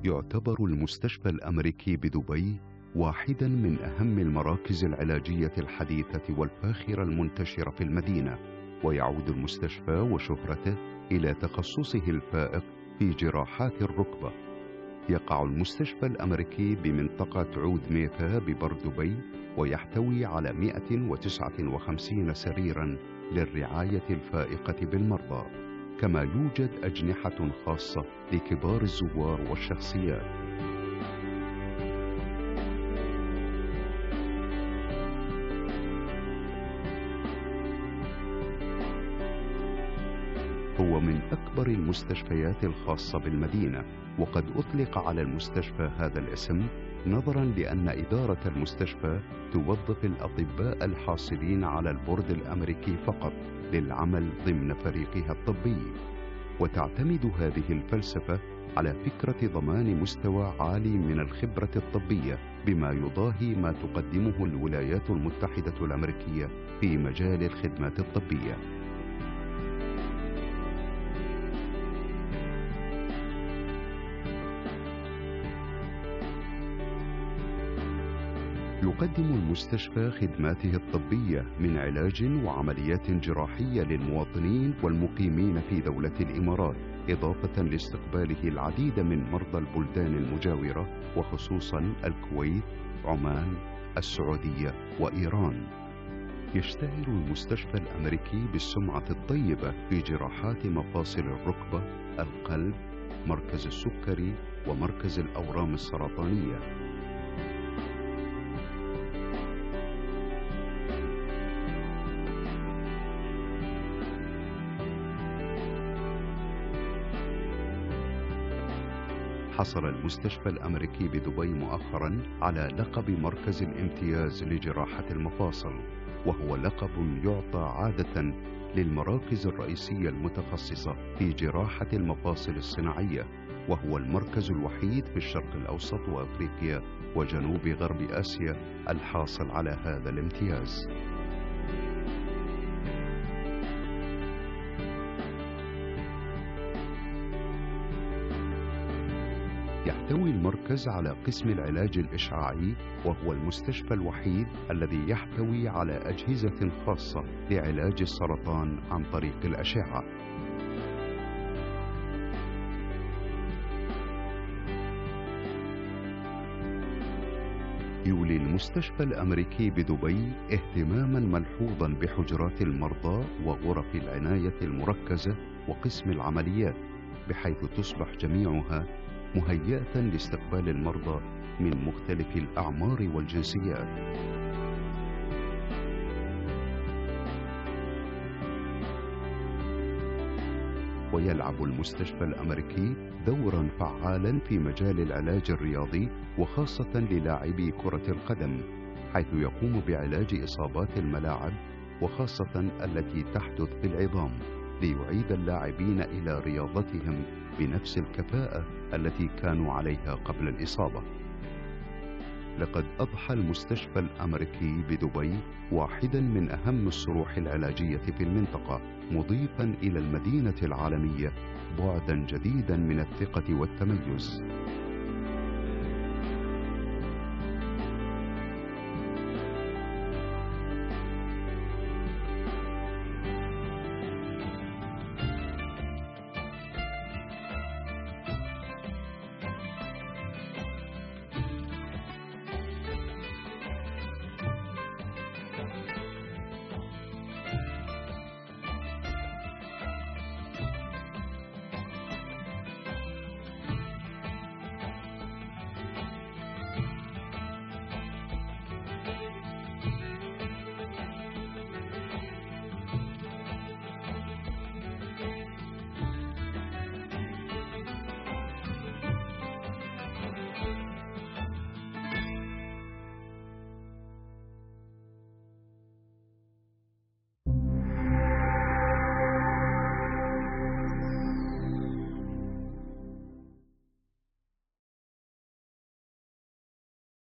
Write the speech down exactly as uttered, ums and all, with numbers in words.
يعتبر المستشفى الأمريكي بدبي واحدا من أهم المراكز العلاجية الحديثة والفاخرة المنتشرة في المدينة، ويعود المستشفى وشهرته إلى تخصصه الفائق في جراحات الركبة. يقع المستشفى الأمريكي بمنطقة عود ميثا ببر دبي، ويحتوي على مئة وتسعة وخمسين سريرا للرعاية الفائقة بالمرضى، كما يوجد أجنحة خاصة لكبار الزوار والشخصيات. هو من أكبر المستشفيات الخاصة بالمدينة، وقد أطلق على المستشفى هذا الاسم نظرا لأن إدارة المستشفى توظف الأطباء الحاصلين على البورد الأمريكي فقط للعمل ضمن فريقها الطبي. وتعتمد هذه الفلسفة على فكرة ضمان مستوى عالي من الخبرة الطبية، بما يضاهي ما تقدمه الولايات المتحدة الأمريكية في مجال الخدمات الطبية. يقدم المستشفى خدماته الطبية من علاج وعمليات جراحية للمواطنين والمقيمين في دولة الإمارات، إضافة لاستقباله العديد من مرضى البلدان المجاورة، وخصوصا الكويت، عمان، السعودية وإيران. يشتهر المستشفى الأمريكي بالسمعة الطيبة في جراحات مفاصل الركبة، القلب، مركز السكري، ومركز الأورام السرطانية. حصل المستشفى الأمريكي بدبي مؤخرا على لقب مركز الامتياز لجراحة المفاصل، وهو لقب يعطى عادة للمراكز الرئيسية المتخصصة في جراحة المفاصل الصناعية، وهو المركز الوحيد في الشرق الأوسط وأفريقيا وجنوب غرب آسيا الحاصل على هذا الامتياز. يحتوي المركز على قسم العلاج الإشعاعي، وهو المستشفى الوحيد الذي يحتوي على أجهزة خاصة لعلاج السرطان عن طريق الأشعة. يولي المستشفى الأمريكي بدبي اهتماما ملحوظا بحجرات المرضى وغرف العناية المركزة وقسم العمليات، بحيث تصبح جميعها مهيئة لاستقبال المرضى من مختلف الأعمار والجنسيات. ويلعب المستشفى الأمريكي دورا فعالا في مجال العلاج الرياضي، وخاصة للاعبي كرة القدم، حيث يقوم بعلاج إصابات الملاعب، وخاصة التي تحدث في العظام، ليعيد اللاعبين إلى رياضتهم بنفس الكفاءة التي كانوا عليها قبل الإصابة. لقد أضحى المستشفى الأمريكي بدبي واحدا من أهم الصروح العلاجية في المنطقة، مضيفا إلى المدينة العالمية بعدا جديدا من الثقة والتميز.